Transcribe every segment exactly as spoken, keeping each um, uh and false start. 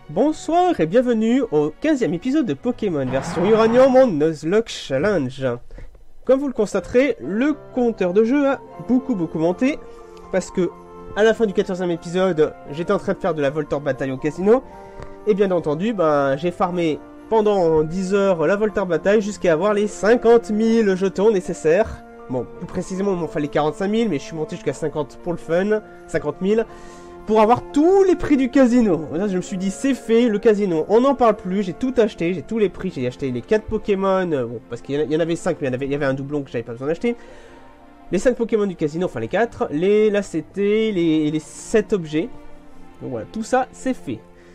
Bonsoir et bienvenue au quinzième épisode de Pokémon version Uranium en Nuzlocke Challenge. Comme vous le constaterez, le compteur de jeu a beaucoup beaucoup monté parce que à la fin du quatorzième épisode, j'étais en train de faire de la Voltorb bataille au casino et bien entendu, ben, j'ai farmé pendant dix heures la Voltorb bataille jusqu'à avoir les cinquante mille jetons nécessaires. Bon, plus précisément, il m'en fallait quarante-cinq mille, mais je suis monté jusqu'à cinquante pour le fun, cinquante mille. Pour avoir tous les prix du casino. Là, je me suis dit, c'est fait, le casino, on n'en parle plus, j'ai tout acheté, j'ai tous les prix, j'ai acheté les quatre Pokémon, euh, bon, parce qu'il y en avait cinq, mais il y, avait, il y avait un doublon que j'avais pas besoin d'acheter. Les cinq Pokémon du casino, enfin les quatre, les la C T, les, les sept objets. Donc voilà, tout ça, c'est fait.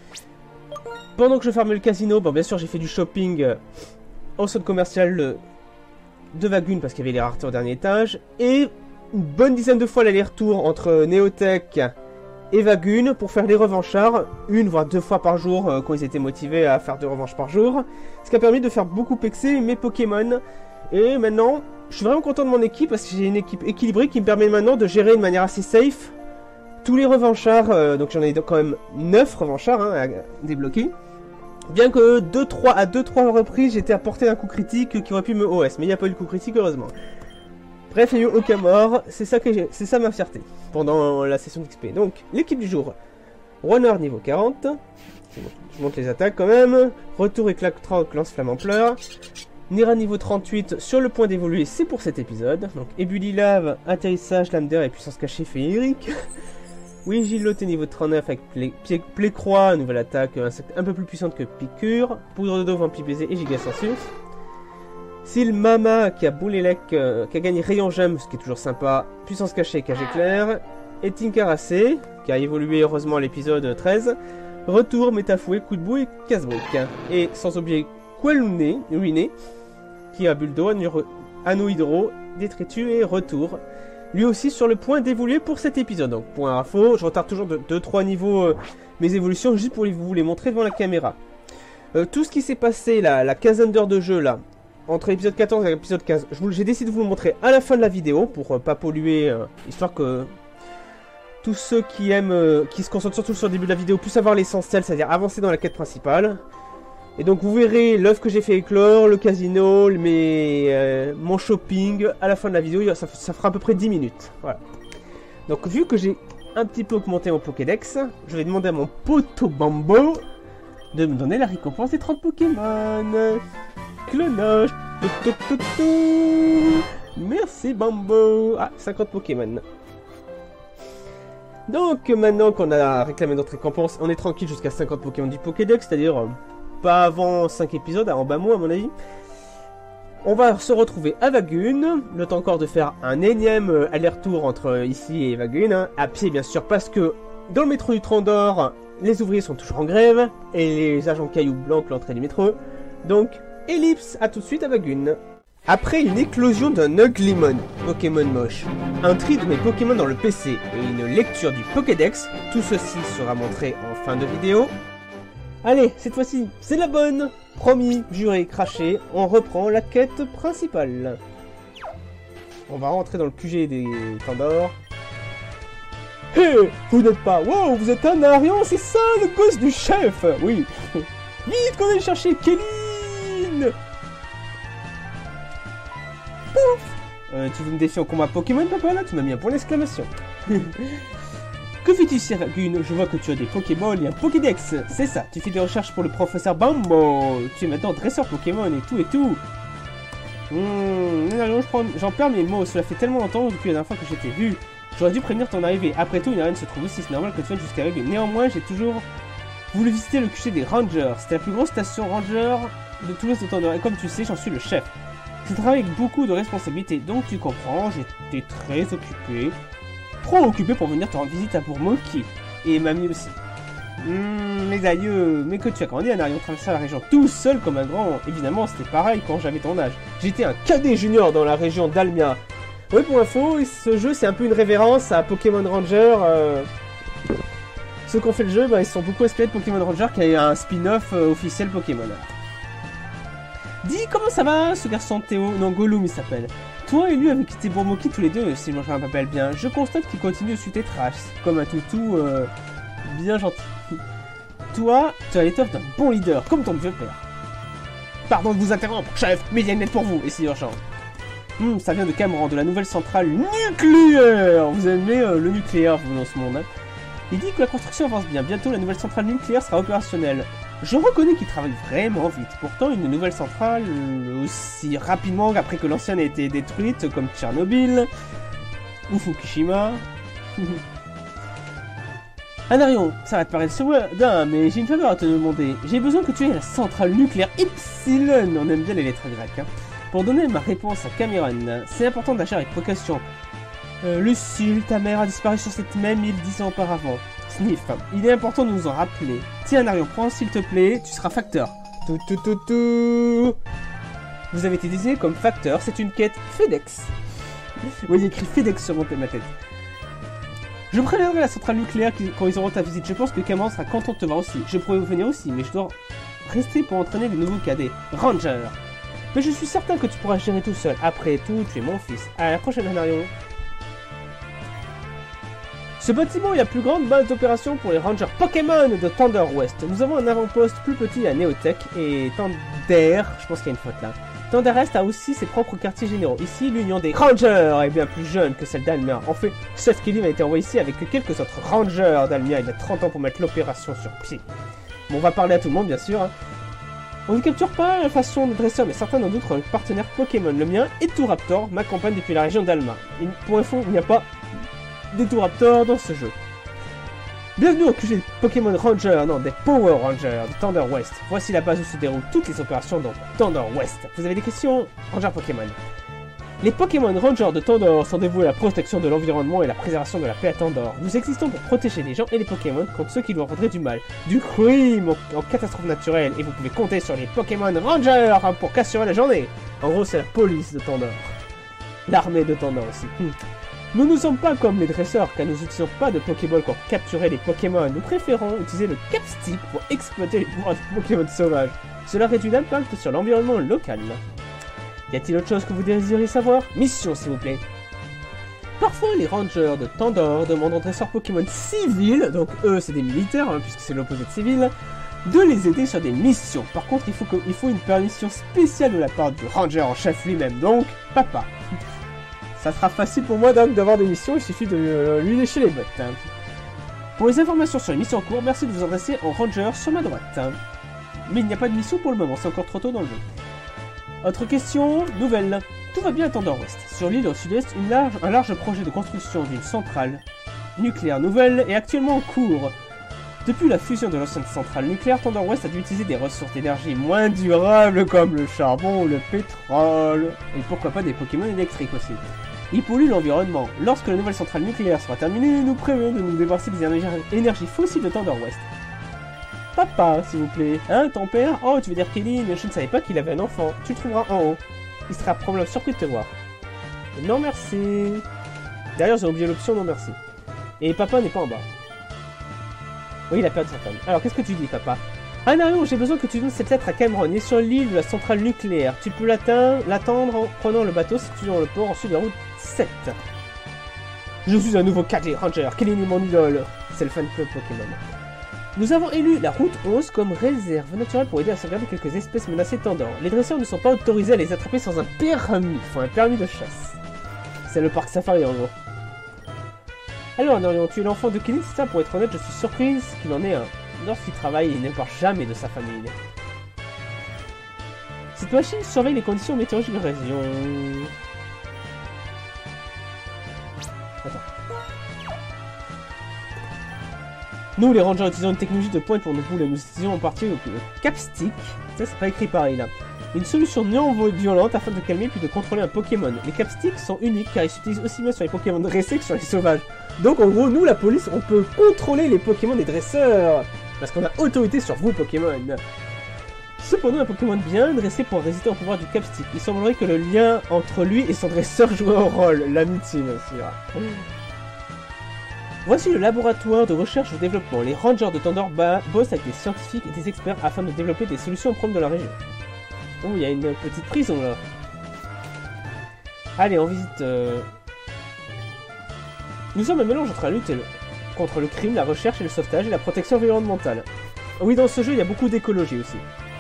Pendant que je fermais le casino, bon, bien sûr, j'ai fait du shopping euh, au centre commercial euh, de Vagun, parce qu'il y avait les raretés au dernier étage, et une bonne dizaine de fois l'aller-retour entre Néotech et Vagun pour faire les revanchards, une voire deux fois par jour euh, quand ils étaient motivés à faire deux revanches par jour, ce qui a permis de faire beaucoup pexer mes Pokémon. Et maintenant, je suis vraiment content de mon équipe parce que j'ai une équipe équilibrée qui me permet maintenant de gérer de manière assez safe tous les revanchards, euh, donc j'en ai quand même neuf revanchards hein, à débloquer. Bien que deux trois à deux trois reprises j'étais à portée d'un coup critique qui aurait pu me O S, mais il n'y a pas eu de coup critique heureusement. Bref, il n'y a eu aucun mort, c'est ça, que c'est ça ma fierté pendant la session d'X P. Donc, l'équipe du jour. Runner niveau quarante. Je monte les attaques quand même. Retour éclat troc, lance flamme en pleurs. Nira niveau trente-huit, sur le point d'évoluer, c'est pour cet épisode. Donc, Ebulilave, atterrissage, lame d'air et puissance cachée féerique. Oui, Giloté niveau trente-neuf avec Plécroix, nouvelle attaque, insecte un peu plus puissante que Piqûre. Poudre de dos, Vampire baiser et Gigasensus. Sil Mama qui a Boulélec, euh, qui a gagné Rayon Gemme, ce qui est toujours sympa, Puissance cachée, Cage éclair, et Tinkaracé, qui a évolué heureusement à l'épisode treize, Retour, Métafouet, Coup de boue et Casse-brique. Et sans oublier Queluné, ruiné, qui a Buldo, Anneau Hydro, Détritus et Retour. Lui aussi sur le point d'évoluer pour cet épisode. Donc point info, je retarde toujours de deux trois niveaux euh, mes évolutions juste pour vous les montrer devant la caméra. Euh, tout ce qui s'est passé là, la quinzaine d'heures de jeu là, entre l'épisode quatorze et l'épisode quinze, j'ai décidé de vous le montrer à la fin de la vidéo pour euh, pas polluer, euh, histoire que tous ceux qui aiment, euh, qui se concentrent surtout sur le début de la vidéo puissent avoir l'essentiel, c'est-à-dire avancer dans la quête principale. Et donc vous verrez l'œuvre que j'ai fait éclore, le casino, mes, euh, mon shopping à la fin de la vidéo, ça, ça fera à peu près dix minutes. Voilà. Donc vu que j'ai un petit peu augmenté mon Pokédex, je vais demander à mon poteau Bambo de me donner la récompense des trente Pokémon. Clonoche. Tout, tout, tout, tout. Merci Bambo. Ah, cinquante Pokémon. Donc maintenant qu'on a réclamé notre récompense, on est tranquille jusqu'à cinquante Pokémon du Pokédex, c'est-à-dire euh, pas avant cinq épisodes, en bas mot à mon avis. On va se retrouver à Vagun, le temps encore de faire un énième euh, aller-retour entre euh, ici et Vagun, hein, à pied bien sûr, parce que dans le métro du Trandor, les ouvriers sont toujours en grève, et les agents cailloux bloquent l'entrée du métro, donc Ellipse, à tout de suite à Vagun. Après une éclosion d'un Uglimon, Pokémon moche, un tri de mes Pokémon dans le P C et une lecture du Pokédex, tout ceci sera montré en fin de vidéo. Allez, cette fois-ci, c'est la bonne. Promis, juré, craché, on reprend la quête principale. On va rentrer dans le Q G des Tandor. Hé, hey, vous n'êtes pas... Wow, vous êtes un Arion, c'est ça, le gosse du chef. Oui. Vite qu'on aille chercher Kelly. Pouf euh, Tu veux me défier au combat Pokémon, papa, là? Tu m'as mis un point d'exclamation. Que fais-tu ici, Vagun? Je vois que tu as des Pokémon et un Pokédex. C'est ça, tu fais des recherches pour le professeur Bambo. Tu es maintenant dresseur Pokémon et tout et tout. Hmm, j'en perds mes mots. Cela fait tellement longtemps depuis la dernière fois que je t'ai vu. J'aurais dû prévenir ton arrivée. Après tout, une arène se trouve ici. C'est normal que tu viennes jusqu'à Vagun. Néanmoins, j'ai toujours voulu visiter le Q G des Rangers. C'était la plus grosse station Ranger de tout l'Est de Tandor. Et comme tu sais, j'en suis le chef. Je travaille avec beaucoup de responsabilités, donc tu comprends, j'étais très occupé. Trop occupé pour venir te rendre visite à Bourmoki. Et mamie aussi. Mmh, mes aïeux, mais que tu as grandi, Anarion, traverser la région tout seul comme un grand. Évidemment, c'était pareil quand j'avais ton âge. J'étais un cadet junior dans la région d'Almia. Oui, pour info, ce jeu, c'est un peu une révérence à Pokémon Ranger. Euh... Ceux qui ont fait le jeu, bah, ils sont beaucoup inspirés de Pokémon Ranger, qui a un spin-off euh, officiel Pokémon. Dis, comment ça va, ce garçon Théo? Non, Gollum, il s'appelle. Toi et lui avez quitté Bourmoki tous les deux, si je me rappelle bien. Je constate qu'il continue de suivre tes traces, comme un toutou euh, bien gentil. toi, tu as l'étoffe d'un bon leader, comme ton vieux père. Pardon de vous interrompre, chef, mais il y a une lettre pour vous, et si urgent. Hmm, ça vient de Cameron, de la nouvelle centrale nucléaire. Vous aimez euh, le nucléaire, vous, dans ce monde, hein. Il dit que la construction avance bien. Bientôt, la nouvelle centrale nucléaire sera opérationnelle. Je reconnais qu'il travaille vraiment vite. Pourtant, une nouvelle centrale, aussi rapidement après que l'ancienne a été détruite, comme Tchernobyl ou Fukushima. Anarion, ça va te paraître soudain, mais j'ai une faveur à te demander. J'ai besoin que tu aies la centrale nucléaire Epsilon, on aime bien les lettres grecques, hein, pour donner ma réponse à Cameron. C'est important d'agir avec précaution. Euh, Lucille, ta mère a disparu sur cette même île dix ans auparavant. Sniff, il est important de nous en rappeler. Tiens, Anarion, prends s'il te plaît, tu seras facteur. Tout, tout, tout, tout. Vous avez été désigné comme facteur, c'est une quête FedEx. Oui, il y a écrit FedEx sur mon ma tête. Je préviendrai la centrale nucléaire quand ils auront ta visite. Je pense que Cameron sera content de te voir aussi. Je pourrais venir aussi, mais je dois rester pour entraîner les nouveaux cadets. Ranger. Mais je suis certain que tu pourras gérer tout seul. Après tout, tu es mon fils. À la prochaine, Anarion. Ce bâtiment est la plus grande base d'opération pour les Rangers Pokémon de Thunder West. Nous avons un avant-poste plus petit à Neotech et Thunder, je pense qu'il y a une faute là. Thunder Est a aussi ses propres quartiers généraux. Ici, l'union des Rangers est bien plus jeune que celle d'Almia. En fait, Chef Kelly a été envoyé ici avec quelques autres Rangers d'Almia il y a trente ans pour mettre l'opération sur pied. Bon, on va parler à tout le monde, bien sûr. Hein. On ne capture pas la façon de dresseur, mais certains d'entre d'autres partenaires Pokémon. Le mien, Eturaptor, m'accompagne depuis la région d'Alma. Pour info, il n'y a pas d'Eturaptor dans ce jeu. Bienvenue au Q G Pokémon Ranger, non, des Power Rangers de Thunder West. Voici la base où se déroulent toutes les opérations dans Thunder West. Vous avez des questions? Ranger Pokémon. Les Pokémon Rangers de Thunder sont dévoués à la protection de l'environnement et la préservation de la paix à Thunder. Nous existons pour protéger les gens et les Pokémon contre ceux qui leur rendraient du mal, du crime en, en catastrophe naturelle, et vous pouvez compter sur les Pokémon Rangers pour qu'assurer la journée. En gros, c'est la police de Thunder. L'armée de Thunder aussi. Hmm. Nous ne sommes pas comme les dresseurs car nous n'utilisons pas de Pokéball pour capturer les Pokémon. Nous préférons utiliser le Capstick pour exploiter les pouvoirs des Pokémon sauvages. Cela réduit l'impact sur l'environnement local. Y a-t-il autre chose que vous désirez savoir? Mission s'il vous plaît. Parfois les Rangers de Thunder demandent aux dresseurs Pokémon civils, donc eux c'est des militaires hein, puisque c'est l'opposé de civil, de les aider sur des missions. Par contre il faut, que, il faut une permission spéciale de la part du Ranger en chef lui-même, donc papa. Ça sera facile pour moi donc d'avoir des missions, il suffit de euh, lui lécher les bottes. Hein. Pour les informations sur les missions en cours, merci de vous adresser au Ranger sur ma droite. Hein. Mais il n'y a pas de mission pour le moment, c'est encore trop tôt dans le jeu. Autre question, nouvelle. Tout va bien à Thunder West. Sur l'île au sud-est, une large, un large projet de construction d'une centrale nucléaire nouvelle est actuellement en cours. Depuis la fusion de l'ancienne centrale nucléaire, Thunder West a dû utiliser des ressources d'énergie moins durables comme le charbon ou le pétrole. Et pourquoi pas des Pokémon électriques aussi. Il pollue l'environnement. Lorsque la nouvelle centrale nucléaire sera terminée, nous prévoyons de nous débarrasser des énergies fossiles de Thunder West. Papa, s'il vous plaît. Hein, ton père? Oh, tu veux dire Kelly, mais je ne savais pas qu'il avait un enfant. Tu le trouveras en haut. Il sera probablement surpris de te voir. Non merci. D'ailleurs, j'ai oublié l'option non merci. Et papa n'est pas en bas. Oui, il a perdu sa femme. Alors, qu'est-ce que tu dis, papa? Anarion, j'ai besoin que tu donnes cette lettre à Cameron. Il est sur l'île de la centrale nucléaire. Tu peux l'attendre en prenant le bateau situé dans le port ensuite de la route sept. Je suis un nouveau cadet Ranger. Kelly est mon idole. C'est le fan club Pokémon. Nous avons élu la route onze comme réserve naturelle pour aider à sauvegarder quelques espèces menacées Thunder. Les dresseurs ne sont pas autorisés à les attraper sans un permis. Il faut un permis de chasse. C'est le parc safari en gros. Alors Anarion, tu es l'enfant de Kelly, c'est ça? Pour être honnête, je suis surprise qu'il en ait un. Lorsqu'il travaille, il ne part jamais de sa famille. Cette machine surveille les conditions météorologiques de la région. Attends. Nous, les Rangers, utilisons une technologie de pointe pour nos boules. Nous utilisons en partie le Capstick. Ça, c'est pas écrit pareil là. Une solution non violente afin de calmer puis de contrôler un Pokémon. Les Capsticks sont uniques car ils s'utilisent aussi bien sur les Pokémon dressés que sur les sauvages. Donc en gros, nous, la police, on peut contrôler les Pokémon des dresseurs. Parce qu'on a autorité sur vous, Pokémon. Cependant, un Pokémon bien dressé pour résister au pouvoir du Capstick. Il semblerait que le lien entre lui et son dresseur joue un rôle. L'amitié, bien sûr. Voici le laboratoire de recherche et développement. Les Rangers de Thunder bossent avec des scientifiques et des experts afin de développer des solutions aux problèmes de la région. Oh, il y a une petite prison là. Allez, on visite... Euh... Nous sommes un mélange entre la lutte et le... contre le crime, la recherche et le sauvetage et la protection environnementale. Oui, dans ce jeu, il y a beaucoup d'écologie aussi.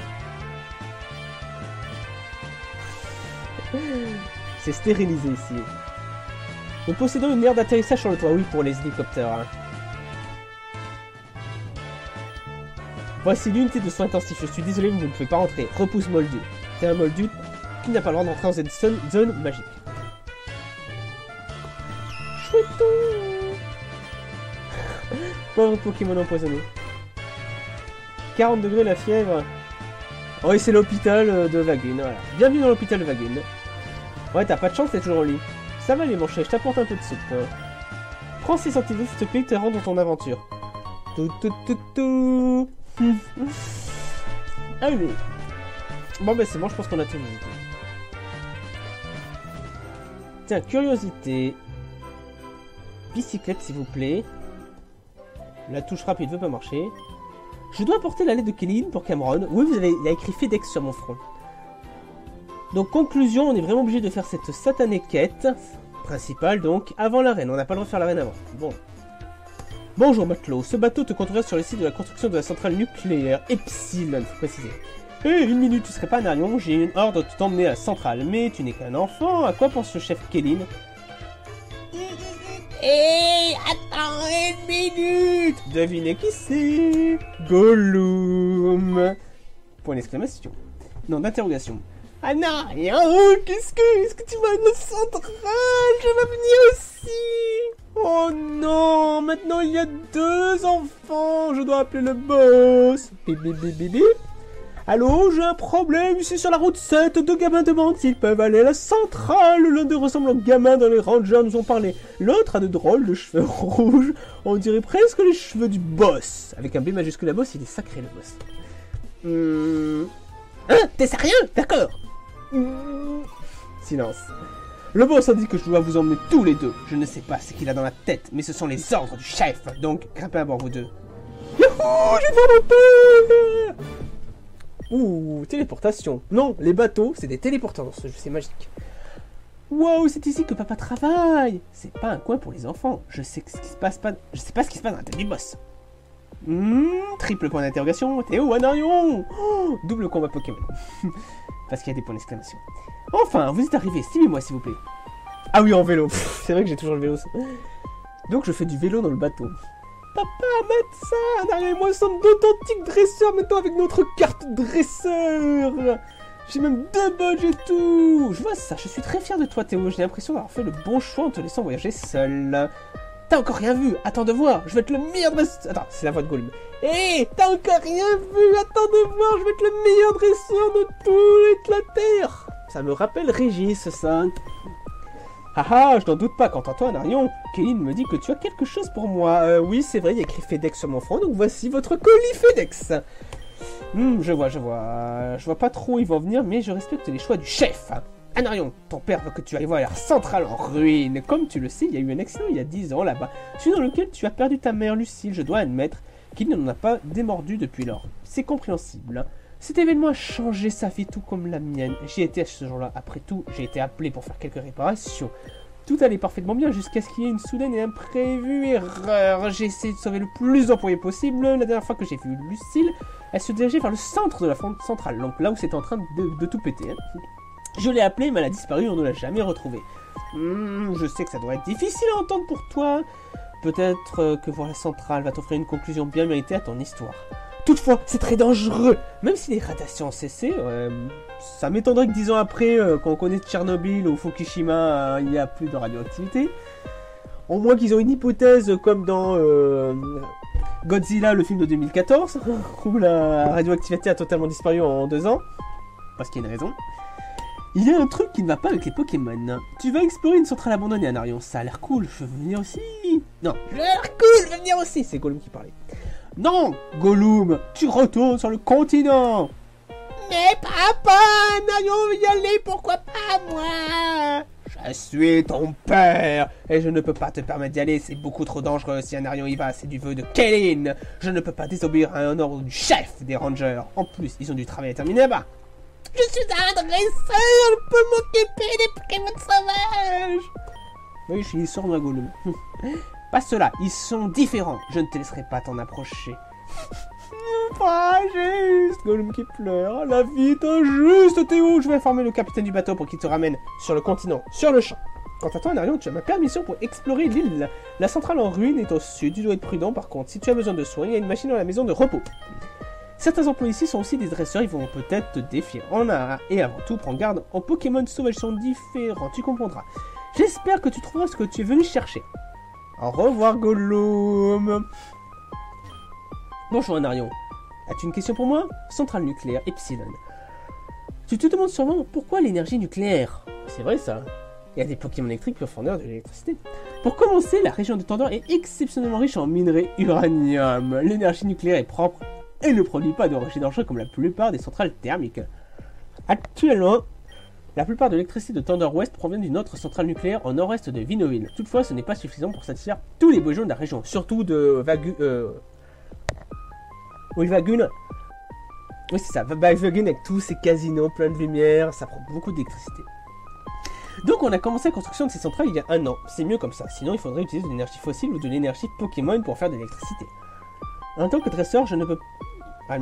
C'est stérilisé ici. Nous possédons une aire d'atterrissage sur le toit, oui, pour les hélicoptères. Hein. Voici l'unité de soins intensifs. Je suis désolé, mais vous ne pouvez pas rentrer. Repousse Moldu. C'est un Moldu qui n'a pas le droit d'entrer dans cette zone, zone magique. Chouetton. Pauvre Pokémon empoisonné. quarante degrés la fièvre. Oh, et c'est l'hôpital de Vagun, voilà. Bienvenue dans l'hôpital de Vagun. Ouais, t'as pas de chance, t'es toujours au lit. Ça va les mancher, je t'apporte un peu de soupe. Hein. Prends ces centimes, s'il te plaît, te rends dans ton aventure. Tout, tout, tout, tout. Allez. Bon, bah c'est bon, je pense qu'on a tout visité. Tiens, curiosité. Bicyclette, s'il vous plaît. La touche rapide veut pas marcher. Je dois apporter la lettre de Kéline pour Cameron. Oui, vous avez, il a écrit FedEx sur mon front. Donc, conclusion, on est vraiment obligé de faire cette satanée quête principale, donc, avant l'arène. On n'a pas le droit de faire l'arène avant. Bon. Bonjour, matelot. Ce bateau te conduira sur le site de la construction de la centrale nucléaire Epsilon, faut préciser. Eh, une minute, tu serais pas un arion. J'ai une ordre de t'emmener à la centrale. Mais tu n'es qu'un enfant. À quoi pense le chef Kéline? Hé, attends une minute. Devinez qui c'est? Gollum. Point d'exclamation. Non, d'interrogation. Ah non, rien. Qu'est-ce que... Est-ce que tu vas à la centrale? Je vais venir aussi. Oh non, maintenant il y a deux enfants. Je dois appeler le boss. Bibi, bibi, bibi. Allô, j'ai un problème, ici sur la route sept, deux gamins demandent s'ils peuvent aller à la centrale. L'un d'eux ressemble au gamin dans les Rangers nous ont parlé. L'autre a de drôles de cheveux rouges, on dirait presque les cheveux du boss. Avec un B majuscule à boss, il est sacré le boss. Hum... Hein, t'es sérieux? D'accord. Hum... Silence. Le boss a dit que je dois vous emmener tous les deux. Je ne sais pas ce qu'il a dans la tête, mais ce sont les ordres du chef. Donc, grimpez à bord vous deux. Youhou, j'ai vraiment peur. Ouh, téléportation. Non, les bateaux, c'est des téléporteurs dans ce jeu, c'est magique. Wow, c'est ici que papa travaille. C'est pas un coin pour les enfants. Je sais ce qui se passe pas. Je sais pas ce qui se passe dans la tête du boss. Mmh, triple point d'interrogation. T'es où, Anarion? Oh, double combat Pokémon. Parce qu'il y a des points d'exclamation. Enfin, vous êtes arrivés. Suivez-moi, s'il vous plaît. Ah oui, en vélo. C'est vrai que j'ai toujours le vélo. Donc je fais du vélo dans le bateau. Papa, mettre ça! Anarion et moi sommes d'authentiques dresseurs maintenant avec notre carte dresseur! J'ai même deux badges et tout! Je vois ça, je suis très fier de toi Théo, j'ai l'impression d'avoir fait le bon choix en te laissant voyager seul. T'as encore rien vu? Attends de voir, je vais être le meilleur dresseur... Attends, c'est la voix de Gollum. Hé, hey, t'as encore rien vu? Attends de voir, je vais être le meilleur dresseur de toute la Terre! Ça me rappelle Régis, ça. Haha, je n'en doute pas, quant à toi, Anarion. Kéline me dit que tu as quelque chose pour moi. Euh, oui, c'est vrai, il y a écrit FedEx sur mon front, donc voici votre colis FedEx. Hmm, je vois, je vois. Je vois pas trop où ils vont venir, mais je respecte les choix du chef. Anarion, ton père veut que tu ailles voir la centrale en ruine. Comme tu le sais, il y a eu un accident il y a dix ans là-bas, celui dans lequel tu as perdu ta mère Lucille. Je dois admettre qu'il n'en a pas démordu depuis lors. C'est compréhensible. Cet événement a changé sa vie tout comme la mienne. J'y étais à ce jour-là. Après tout, j'ai été appelé pour faire quelques réparations. Tout allait parfaitement bien jusqu'à ce qu'il y ait une soudaine et imprévue erreur. J'ai essayé de sauver le plus d'employés possible. La dernière fois que j'ai vu Lucille, elle se dirigeait vers le centre de la fonte centrale, donc là où c'était en train de, de tout péter. Hein. Je l'ai appelée, mais elle a disparu, on ne l'a jamais retrouvée. Hmm, je sais que ça doit être difficile à entendre pour toi. Peut-être euh, que voir la centrale va t'offrir une conclusion bien méritée à ton histoire. Toutefois, c'est très dangereux. Même si les radiations ont cessé, euh, ça m'étonnerait que dix ans après, euh, quand on connaît Tchernobyl ou Fukushima, euh, il n'y a plus de radioactivité. Au moins qu'ils ont une hypothèse comme dans euh, Godzilla, le film de deux mille quatorze, où la radioactivité a totalement disparu en deux ans. Parce qu'il y a une raison. Il y a un truc qui ne va pas avec les Pokémon. Tu vas explorer une centrale abandonnée, Anarion. Ça a l'air cool, je veux venir aussi. Non, ça a l'air cool, je veux venir aussi. C'est Gollum qui parlait. Non, Gollum, tu retournes sur le continent. Mais papa, Anarion veut y aller, pourquoi pas moi? Je suis ton père, et je ne peux pas te permettre d'y aller, c'est beaucoup trop dangereux. Si Anarion y va, c'est du vœu de Kéline. Je ne peux pas désobéir à un ordre du chef des Rangers. En plus, ils ont du travail à terminer là-bas. Je suis un dresseur, je peux m'occuper des Pokémon sauvages. Oui, je suis sourd, Gollum. Pas ceux-là, ils sont différents. Je ne te laisserai pas t'en approcher. pas juste. Gollum qui pleure. La vie est injuste, Théo. Je vais informer le capitaine du bateau pour qu'il te ramène sur le continent, sur le champ. Quant à toi, Anarion, tu as ma permission pour explorer l'île. La centrale en ruine est au sud. Tu dois être prudent par contre. Si tu as besoin de soins, il y a une machine dans la maison de repos. Certains employés ici sont aussi des dresseurs, ils vont peut-être te défier. En a et avant tout, prends garde, en Pokémon sauvages sont différents, tu comprendras. J'espère que tu trouveras ce que tu es venu chercher. Au revoir, Gollum. Bonjour, Anarion. As-tu une question pour moi? Centrale nucléaire Epsilon. Tu te demandes sûrement pourquoi l'énergie nucléaire? C'est vrai ça. Il y a des Pokémon électriques pour fournir de l'électricité. Pour commencer, la région de Tandor est exceptionnellement riche en minerais uranium. L'énergie nucléaire est propre et ne produit pas de rejets dangereux comme la plupart des centrales thermiques. Actuellement, la plupart de l'électricité de Tandor Ouest provient d'une autre centrale nucléaire au nord-est de Vinoville. Toutefois, ce n'est pas suffisant pour satisfaire tous les besoins de la région, surtout de Vagu... Euh... Oui, Vagun. Oui, c'est ça, Vagun avec tous ces casinos pleins de lumière, ça prend beaucoup d'électricité. Donc on a commencé la construction de ces centrales il y a un an. C'est mieux comme ça, sinon il faudrait utiliser de l'énergie fossile ou de l'énergie Pokémon pour faire de l'électricité. En tant que dresseur, je ne peux... Ah,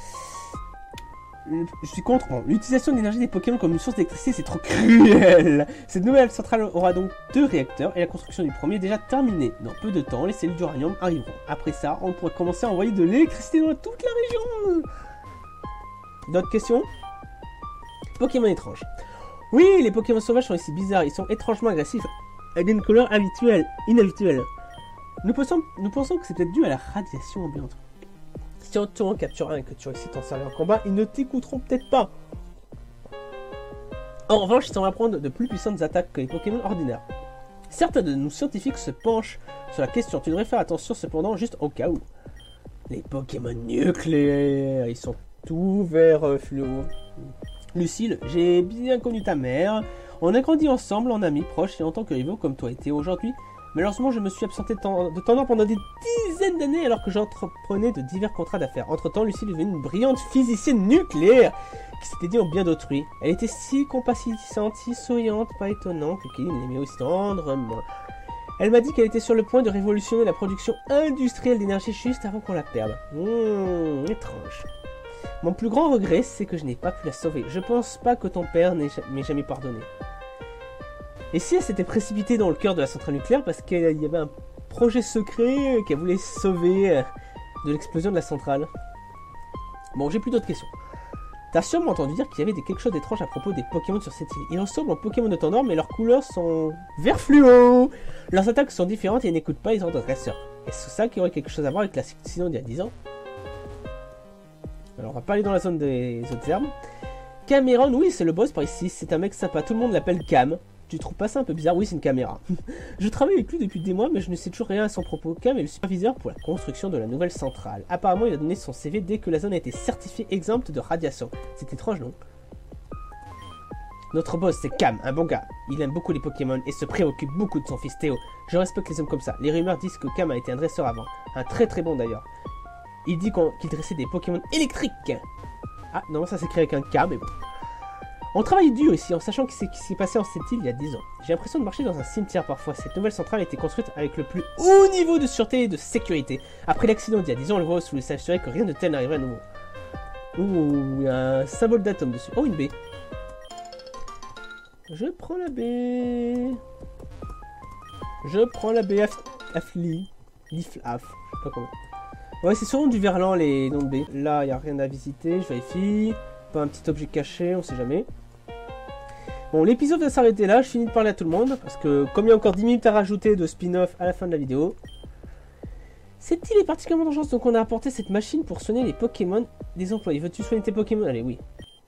je suis contre. Bon, l'utilisation de l'énergie des Pokémon comme une source d'électricité, c'est trop cruel. Cette nouvelle centrale aura donc deux réacteurs et la construction du premier est déjà terminée. Dans peu de temps, les cellules d'uranium arriveront. Après ça, on pourra commencer à envoyer de l'électricité dans toute la région. D'autres questions? Pokémon étranges. Oui, les Pokémon sauvages sont ici bizarres. Ils sont étrangement agressifs avec une couleur habituelle, inhabituelle. Nous pensons, nous pensons que c'est peut-être dû à la radiation ambiante. Si tu en captures un et que tu réussis ton service en combat, ils ne t'écouteront peut-être pas. En revanche, ils semblent apprendre de plus puissantes attaques que les Pokémon ordinaires. Certains de nos scientifiques se penchent sur la question. Tu devrais faire attention cependant, juste au cas où. Les Pokémon nucléaires, ils sont tout vert euh, fluo. Lucille, j'ai bien connu ta mère. On a grandi ensemble en amis proches et en tant que rivaux comme toi et Théo aujourd'hui. Malheureusement, je me suis absenté de Tandor pendant des dizaines d'années alors que j'entreprenais de divers contrats d'affaires. Entre-temps, Lucille est devenue une brillante physicienne nucléaire qui s'était dit au bien d'autrui. Elle était si compatissante, si souriante, pas étonnant que Kelly l'aimait aussi tendrement. Elle m'a dit qu'elle était sur le point de révolutionner la production industrielle d'énergie juste avant qu'on la perde. Mmh, étrange. Mon plus grand regret, c'est que je n'ai pas pu la sauver. Je pense pas que ton père m'ait jamais pardonné. Et si elle s'était précipitée dans le cœur de la centrale nucléaire parce qu'il y avait un projet secret qu'elle voulait sauver de l'explosion de la centrale? Bon, j'ai plus d'autres questions. T'as sûrement entendu dire qu'il y avait quelque chose d'étrange à propos des Pokémon sur cette île. Ils ressemblent aux Pokémon de Tandor, mais leurs couleurs sont vert fluo. Leurs attaques sont différentes et ils n'écoutent pas les ordres dresseurs. Est-ce ça qui aurait quelque chose à voir avec l'accident d'il y a dix ans? Alors on va pas aller dans la zone des autres herbes. Cameron, oui, c'est le boss par ici. C'est un mec sympa, tout le monde l'appelle Cam. Tu trouves pas ça un peu bizarre? Oui, c'est une caméra. Je travaille avec lui depuis des mois, mais je ne sais toujours rien à son propos. Cam est le superviseur pour la construction de la nouvelle centrale. Apparemment, il a donné son C V dès que la zone a été certifiée exempte de radiation. C'est étrange, non? Notre boss, c'est Cam, un bon gars. Il aime beaucoup les Pokémon et se préoccupe beaucoup de son fils Théo. Je respecte les hommes comme ça. Les rumeurs disent que Cam a été un dresseur avant. Un très très bon d'ailleurs. Il dit qu'il dressait des Pokémon électriques. Ah, non, ça s'écrit avec un K, mais bon. On travaille dur ici en sachant ce qui s'est passé en cette île il y a dix ans. J'ai l'impression de marcher dans un cimetière parfois. Cette nouvelle centrale a été construite avec le plus haut niveau de sûreté et de sécurité. Après l'accident d'il y a dix ans, le boss voulait s'assurer que rien de tel n'arriverait à nouveau. Ouh, il y a un symbole d'atome dessus. Oh, une baie. Je prends la baie. Je prends la baie Affli. Liflaf. Je sais pas comment. Ouais, c'est sûrement du verlan les noms de baies. Là, il n'y a rien à visiter. Je vérifie. Pas un petit objet caché, on sait jamais. Bon, l'épisode va s'arrêter là. Je finis de parler à tout le monde. Parce que, comme il y a encore dix minutes à rajouter de spin-off à la fin de la vidéo. Cette île est particulièrement dangereuse, donc on a apporté cette machine pour soigner les Pokémon des employés. Veux-tu soigner tes Pokémon? Allez, oui.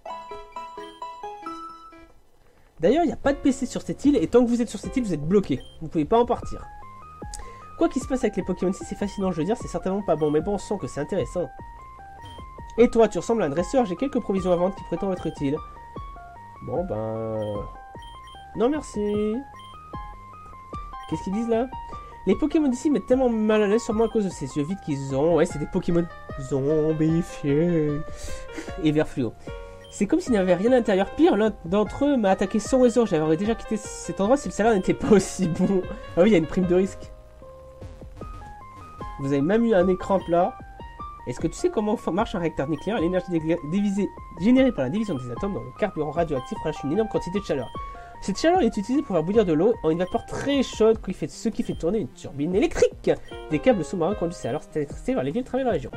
D'ailleurs, il n'y a pas de P C sur cette île. Et tant que vous êtes sur cette île, vous êtes bloqué. Vous ne pouvez pas en partir. Quoi qu'il se passe avec les Pokémon ici, c'est fascinant, je veux dire, c'est certainement pas bon. Mais bon, on sent que c'est intéressant. Et toi, tu ressembles à un dresseur, j'ai quelques provisions à vendre qui prétendent être utiles. Bon, ben... Non, merci. Qu'est-ce qu'ils disent, là? Les Pokémon d'ici mettent tellement mal à l'aise, sûrement à cause de ces yeux vides qu'ils ont. Ouais, c'est des Pokémon zombifiés. Et vert fluo. C'est comme s'il n'y avait rien à l'intérieur. Pire, l'un d'entre eux m'a attaqué sans raison. J'avais déjà quitté cet endroit si le salaire n'était pas aussi bon. Ah oui, il y a une prime de risque. Vous avez même eu un écran plat. Est-ce que tu sais comment marche un réacteur nucléaire? L'énergie divisée, générée par la division des atomes dans le carburant radioactif relâche une énorme quantité de chaleur. Cette chaleur est utilisée pour faire bouillir de l'eau en une vapeur très chaude, qui fait, ce qui fait tourner une turbine électrique. Des câbles sous-marins conduisent alors cette électricité vers les villes à travers la région.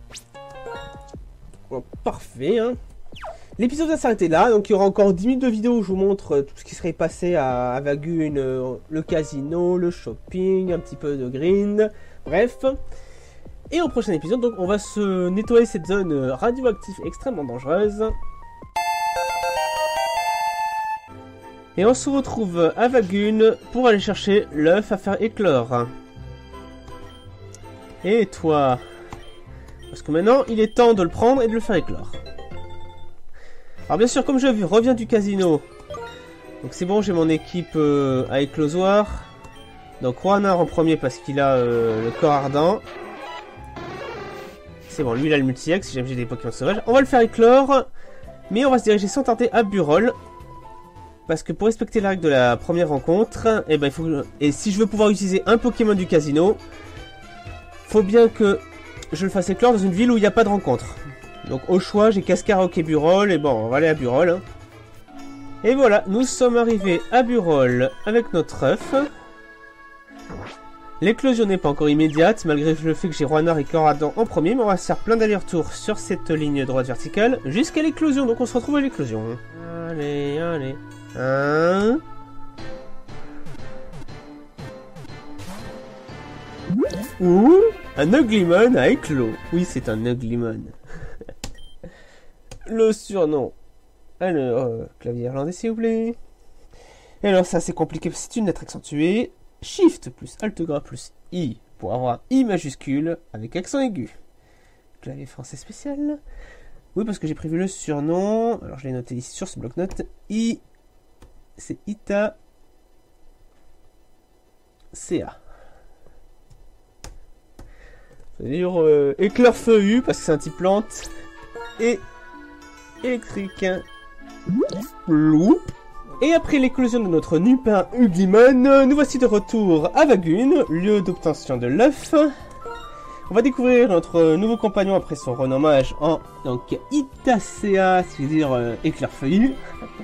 Bon, parfait, hein. L'épisode va s'arrêter là, donc il y aura encore dix minutes de vidéo où je vous montre tout ce qui serait passé à Avagune, euh, le casino, le shopping, un petit peu de green, bref. Et au prochain épisode, donc, on va se nettoyer cette zone radioactive extrêmement dangereuse. Et on se retrouve à Avagune pour aller chercher l'œuf à faire éclore. Et toi? Parce que maintenant, il est temps de le prendre et de le faire éclore. Alors bien sûr, comme je reviens du casino, donc c'est bon, j'ai mon équipe euh, à éclosoir. Donc Roanar en premier parce qu'il a euh, le corps ardent. C'est bon, lui il a le multi-ex, si jamais j'ai des Pokémon sauvages. On va le faire éclore, mais on va se diriger sans tarder à Burol. Parce que pour respecter la règle de la première rencontre, et ben il faut que... et si je veux pouvoir utiliser un Pokémon du casino, faut bien que je le fasse éclore dans une ville où il n'y a pas de rencontre. Donc au choix, j'ai Cascaroc et Burol, et bon, on va aller à Burol. Hein. Et voilà, nous sommes arrivés à Burol avec notre œuf. L'éclosion n'est pas encore immédiate, malgré le fait que j'ai Roanar et Coradon en premier, mais on va se faire plein d'allers-retours sur cette ligne droite verticale jusqu'à l'éclosion, donc on se retrouve à l'éclosion. Allez, allez. Un... Ouh, un Uglimon a éclos. Oui, c'est un Uglimon. Le surnom. Alors, euh, clavier irlandais s'il vous plaît. Et alors ça c'est compliqué, c'est une lettre accentuée. Shift plus Alt gras plus I pour avoir I majuscule avec accent aigu. Clavier français spécial. Oui, parce que j'ai prévu le surnom. Alors je l'ai noté ici sur ce bloc-notes. I, c'est Ita C A. C'est-à-dire euh, éclair feuillu parce que c'est un type plante. Et électrique. Ploup. Et après l'éclosion de notre Nupin Uglimon, nous voici de retour à Avagune, lieu d'obtention de l'œuf. On va découvrir notre nouveau compagnon après son renommage en donc Itacea, c'est-à-dire euh, éclair feuillu.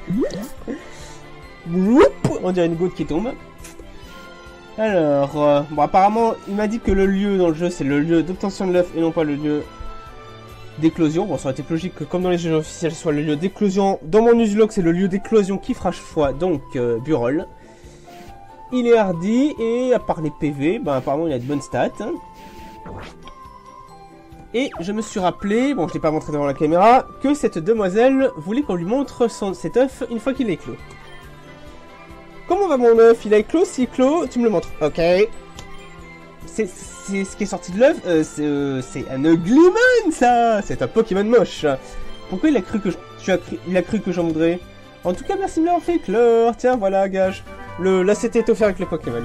On dirait une goutte qui tombe. Alors, euh, bon apparemment, il m'a dit que le lieu dans le jeu c'est le lieu d'obtention de l'œuf et non pas le lieu d'éclosion. Bon, ça aurait été logique que comme dans les jeux officiels, ce soit le lieu d'éclosion. Dans mon Nuzlocke, c'est le lieu d'éclosion qui fera foi, donc euh, Burol. Il est hardi et à part les P V, ben apparemment il a de bonnes stats. Hein. Et je me suis rappelé, bon je l'ai pas montré devant la caméra, que cette demoiselle voulait qu'on lui montre son, cet œuf une fois qu'il est éclos. Comment va mon œuf? Il a éclos? Si éclos, tu me le montres. Ok. C'est ce qui est sorti de l'œuf, euh, c'est euh, un Uglimon ça. C'est un Pokémon moche. Pourquoi il a cru que je, tu as cru, il a cru que j'en voudrais? En tout cas, merci de m'avoir fait éclore. Tiens, voilà, gage. Le, là, c'était offert avec le Pokémon.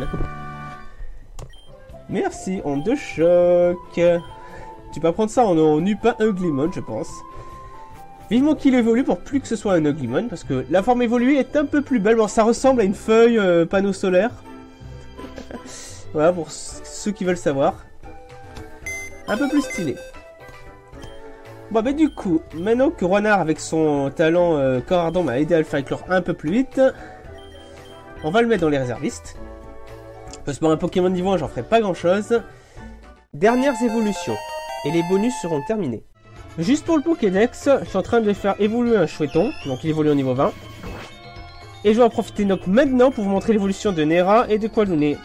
Merci, onde de choc. Tu peux prendre ça en, en Nupin Uglimon, je pense. Vivement qu'il évolue pour plus que ce soit un Uglimon, parce que la forme évoluée est un peu plus belle. Bon, ça ressemble à une feuille euh, panneau solaire. Voilà, pour ceux qui veulent savoir. Un peu plus stylé. Bon, bah du coup, maintenant que Roanar, avec son talent euh, corps ardent, m'a aidé à le faire éclore un peu plus vite, on va le mettre dans les réservistes. Parce que pour un Pokémon niveau un, j'en ferai pas grand chose. Dernières évolutions. Et les bonus seront terminés. Juste pour le Pokédex, je suis en train de faire évoluer un Chouetton. Donc il évolue au niveau vingt. Et je vais en profiter donc maintenant pour vous montrer l'évolution de Nera et de Qualouné.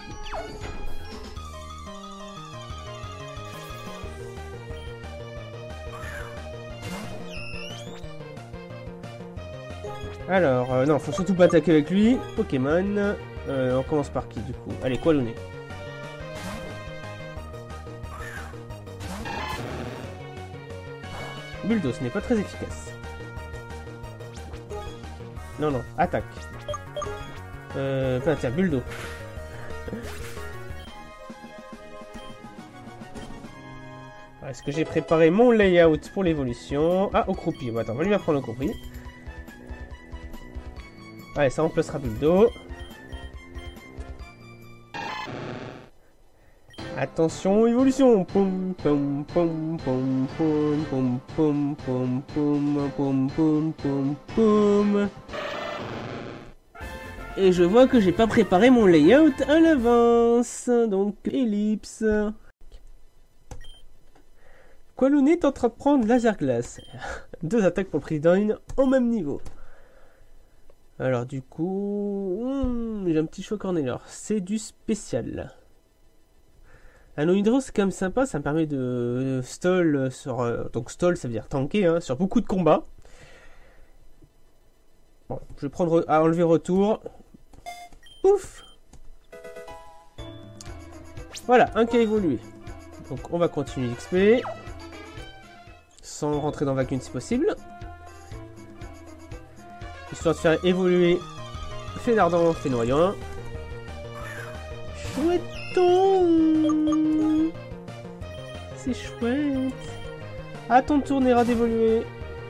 Alors, euh, non, faut surtout pas attaquer avec lui. Pokémon. Euh, on commence par qui du coup? Allez, Qualouné. Bulldo, ce n'est pas très efficace. Non, non, attaque. Euh, enfin, tiens, Bulldo. Est-ce que j'ai préparé mon layout pour l'évolution? Ah, au croupi. Bon, attends, on va lui apprendre au croupi. Allez, ça remplacera Bulldo. Attention, évolution. Poum, poum, poum, poum, poum, poum, poum, poum, poum, poum, poum, poum, poum. Et je vois que j'ai pas préparé mon layout à l'avance. Donc, ellipse. Qualone est en train de prendre laser glace. Deux attaques pour le prix d'une au même niveau. Alors du coup, hmm, j'ai un petit choix corner. C'est du spécial. Un hydro c'est quand même sympa, ça me permet de stall sur... Euh, donc stall ça veut dire tanker hein, sur beaucoup de combats. Bon, je vais prendre à enlever retour. Ouf. Voilà, un qui a évolué. Donc on va continuer d'X P. Sans rentrer dans vacuum si possible. Histoire de faire évoluer Fénardant, Fénoyant. Chouetton. C'est chouette. À ton tour, Nera d'évoluer.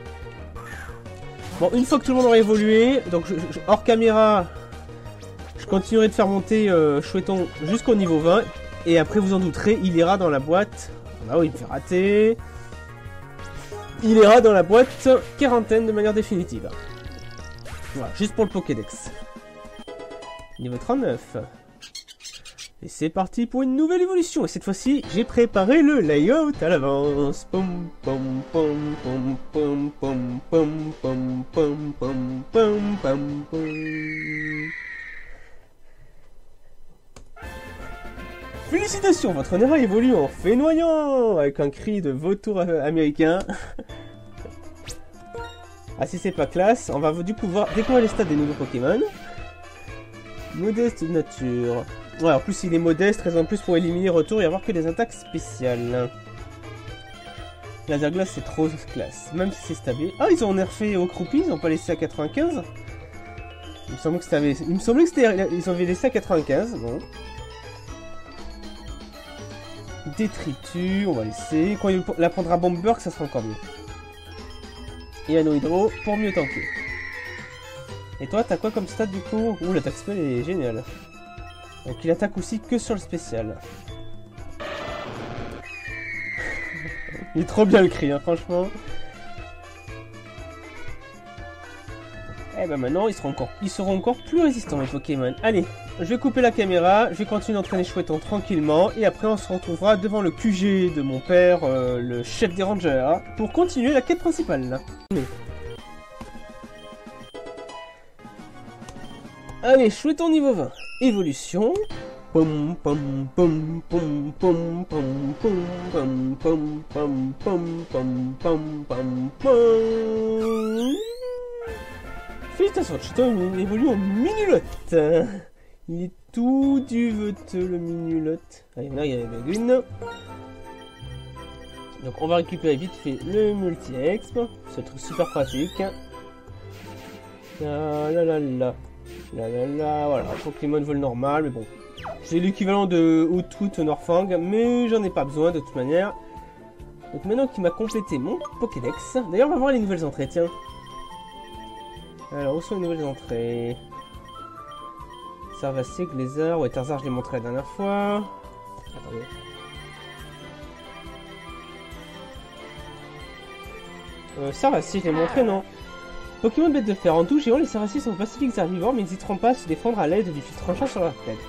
Bon, une fois que tout le monde aura évolué, donc je, je, hors caméra, je continuerai de faire monter euh, Chouetton jusqu'au niveau vingt. Et après, vous en douterez, il ira dans la boîte. Ah oui, il me fait rater. Il ira dans la boîte quarantaine de manière définitive. Voilà, juste pour le Pokédex. Niveau trente-neuf. Et c'est parti pour une nouvelle évolution. Et cette fois-ci, j'ai préparé le layout à l'avance. Pom pom pom pom pom pom pom pom pom pom pom pom pom. Félicitations, votre Nera évolue en Fénoyant avec un cri de vautour américain. Ah si c'est pas classe, on va du coup voir découvrir les stats des nouveaux Pokémon. Modeste de nature. Ouais, en plus il est modeste, raison de plus pour éliminer retour et avoir que des attaques spéciales. Laser glace c'est trop classe, même si c'est stabé. Ah ils ont nerfé au croupi, ils ont pas laissé à quatre-vingt-quinze. Il me semblait que c'était, il me semblait que c'était, ils avaient laissé à quatre-vingt-quinze. Bon. Détritus, on va laisser. Quand il apprendra Bomber, ça sera encore mieux. Et un hydro pour mieux tanker. Et toi, t'as quoi comme stat du coup? Ouh, l'attaque spell est géniale. Donc il attaque aussi que sur le spécial. Il est trop bien le cri, hein, franchement. Et ben maintenant, ils seront, encore, ils seront encore plus résistants les Pokémon. Allez, je vais couper la caméra, je vais continuer d'entraîner Chouetton tranquillement. Et après, on se retrouvera devant le Q G de mon père, euh, le chef des rangers, pour continuer la quête principale. Allez, Chouetton niveau vingt. Évolution. Pom pom pom pom pom pom pom pom pom pom pom pom pom pom pom. Félicitations, Chouetton évolue en Minulotte. Il est tout duveteux le Minulotte. Allez, là il y a la lune. Donc on va récupérer vite fait le multi-exp. C'est un truc super pratique. La la la la. Là, là, là, voilà, Pokémon vol normal, mais bon. C'est l'équivalent de Outwood Norfang, mais j'en ai pas besoin de toute manière. Donc maintenant qu'il m'a complété mon Pokédex, d'ailleurs on va voir les nouvelles entrées, tiens. Alors, où sont les nouvelles entrées? Sarvassier, Glazer, ouais, Tarzar je l'ai montré la dernière fois. Attendez. Euh, Sarvassier je l'ai montré, non? Pokémon bête de fer. En tout géant, les Sarvassiers sont pacifiques herbivores, mais ils n'hésiteront pas à se défendre à l'aide du fil tranchant sur leur tête.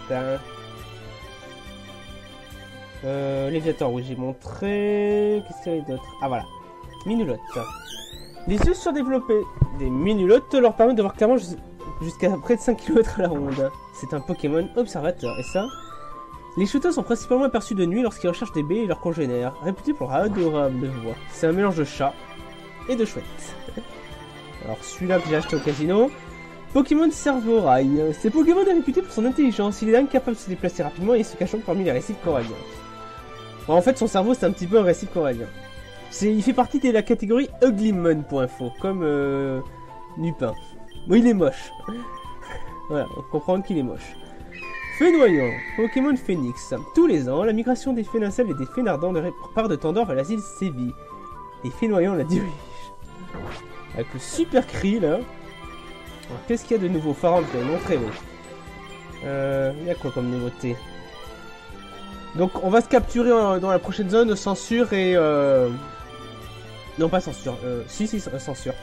Euh, Léviator, oui, j'ai montré. Qu'est-ce qu'il y a d'autre? Ah, voilà. Minulotte. Les yeux surdéveloppés des Minulottes leur permettent de voir clairement jus jusqu'à près de cinq kilomètres à la ronde. C'est un Pokémon observateur. Et ça? Les Chouettons sont principalement aperçus de nuit lorsqu'ils recherchent des baies et leurs congénères, réputés pour leur adorable voix. C'est un mélange de chat et de chouette. Alors celui-là que j'ai acheté au casino, Pokémon Cervorail. Ce Pokémon est réputé pour son intelligence, il est incapable de se déplacer rapidement et se cachant parmi les récifs coralliens. Bon, en fait son cerveau c'est un petit peu un récif corallien. Il fait partie de la catégorie Uglyman pour info, comme euh, Lupin. Bon il est moche. Voilà, on comprend qu'il est moche. Fénoyant, Pokémon Phoenix. Tous les ans, la migration des Fénincelles et des Fénardants part de Tandor vers l'asile Séville. Les Fénoyants la dirigent. Avec le super cri là. Qu'est-ce qu'il y a de nouveau? Pharaon, je l'avais montré, oui. Euh, il y a quoi comme nouveauté? Donc on va se capturer en, dans la prochaine zone, censure et... Euh... Non pas censure, euh... si si censure.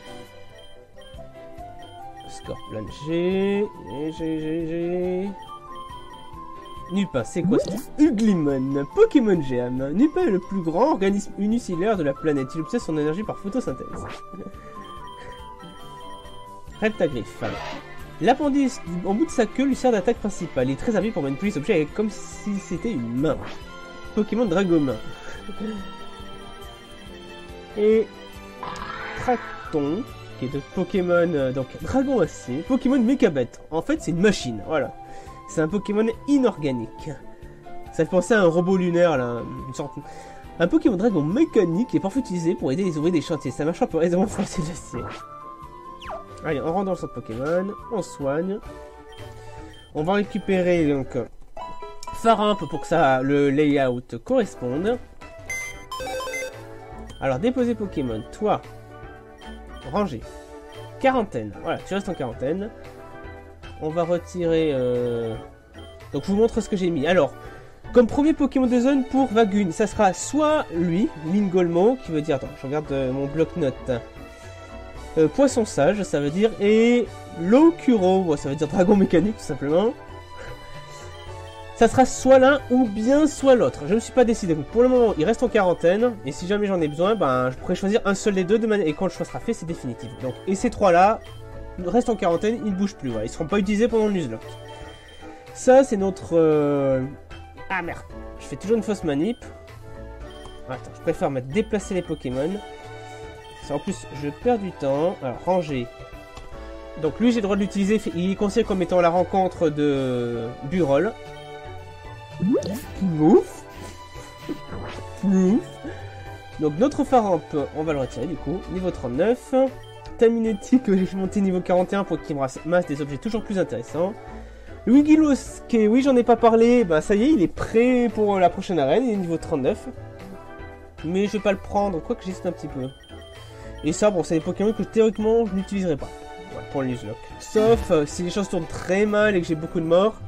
Scorpion G... G, G, G... Nupin, c'est quoi ça? Uglimon, Pokémon géant. Nupin est le plus grand organisme unicellulaire de la planète. Il obtient son énergie par photosynthèse. Reptagriff. L'appendice en bout de sa queue lui sert d'attaque principale. Il est très habile pour manipuler les objets comme si c'était une main. Pokémon Dragomain. Et Tracton, qui est de Pokémon euh, donc Dragon Acier. Pokémon Mégabet. En fait, c'est une machine. Voilà. C'est un Pokémon inorganique. Ça fait penser à un robot lunaire, là. Une sorte... Un Pokémon Dragon mécanique est parfois utilisé pour aider les ouvriers des chantiers. Ça marche pour aisément forcer l'acier. Allez, on rentre dans le centre Pokémon. On soigne. On va récupérer, donc... Farimp pour que ça, le layout corresponde. Alors, déposer Pokémon. Toi. Ranger. Quarantaine. Voilà, tu restes en quarantaine. On va retirer... Euh... Donc je vous montre ce que j'ai mis. Alors, comme premier Pokémon de zone pour Vagun, ça sera soit lui, Lingolmo, qui veut dire... Attends, je regarde euh, mon bloc-notes. Euh, Poisson sage, ça veut dire... Et Locuro, bon, ça veut dire dragon mécanique, tout simplement. Ça sera soit l'un ou bien soit l'autre. Je ne me suis pas décidé. Donc pour le moment, il reste en quarantaine. Et si jamais j'en ai besoin, ben, je pourrais choisir un seul des deux. De manière... Et quand le choix sera fait, c'est définitif. Donc, et ces trois-là... reste en quarantaine, ils ne bougent plus, voilà. Ils ne seront pas utilisés pendant le Nuzlocke. Ça, c'est notre... Euh... Ah merde, je fais toujours une fausse manip. Attends, je préfère mettre déplacer les Pokémon. En plus, je perds du temps. Alors, ranger. Donc lui, j'ai le droit de l'utiliser. Il est considéré comme étant la rencontre de Burol. Plouf. Plouf. Donc notre Faramp, on va le retirer du coup. Niveau trente-neuf. Taminetti que j'ai monté niveau quarante et un pour qu'il me ramasse des objets toujours plus intéressants. Wigilos, qui oui j'en ai pas parlé, bah ça y est, il est prêt pour la prochaine arène, il est niveau trente-neuf. Mais je vais pas le prendre, quoi que j'hésite un petit peu. Et ça, bon, c'est des Pokémon que théoriquement je n'utiliserai pas. Voilà, pour le Nuzlocke. Sauf euh, si les choses tournent très mal et que j'ai beaucoup de morts.